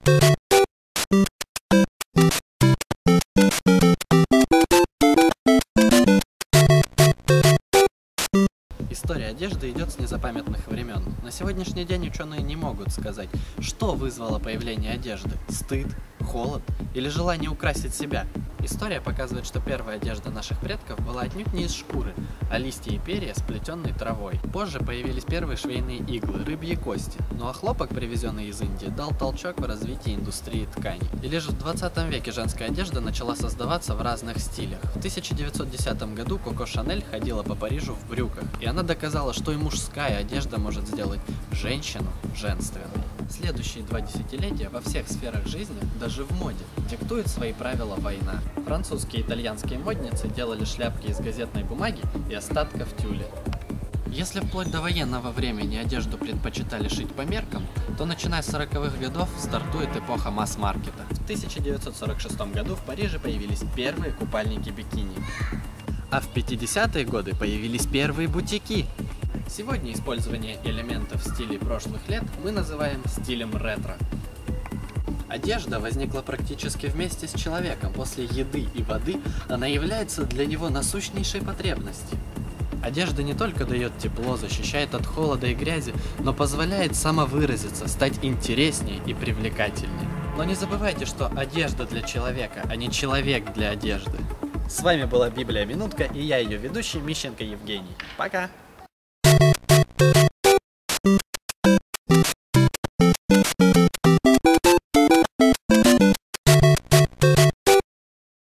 История одежды идет с незапамятных времен. На сегодняшний день ученые не могут сказать, что вызвало появление одежды – стыд, холод или желание украсить себя. История показывает, что первая одежда наших предков была отнюдь не из шкуры, а листья и перья, сплетенные травой. Позже появились первые швейные иглы, рыбьи кости, ну а хлопок, привезенный из Индии, дал толчок в развитии индустрии тканей. И лишь в 20 веке женская одежда начала создаваться в разных стилях. В 1910 году Коко Шанель ходила по Парижу в брюках, и она доказала, что и мужская одежда может сделать женщину женственной. Следующие 2 десятилетия во всех сферах жизни, даже в моде, диктует свои правила война. Французские и итальянские модницы делали шляпки из газетной бумаги и остатков тюля. Если вплоть до военного времени одежду предпочитали шить по меркам, то начиная с 40-х годов стартует эпоха масс-маркета. В 1946 году в Париже появились первые купальники бикини, а в 50-е годы появились первые бутики. Сегодня использование элементов стилей прошлых лет мы называем стилем ретро. Одежда возникла практически вместе с человеком. После еды и воды она является для него насущнейшей потребностью. Одежда не только дает тепло, защищает от холода и грязи, но позволяет самовыразиться, стать интереснее и привлекательнее. Но не забывайте, что одежда для человека, а не человек для одежды. С вами была Библия Минутка и я ее ведущий Мищенко Евгений. Пока!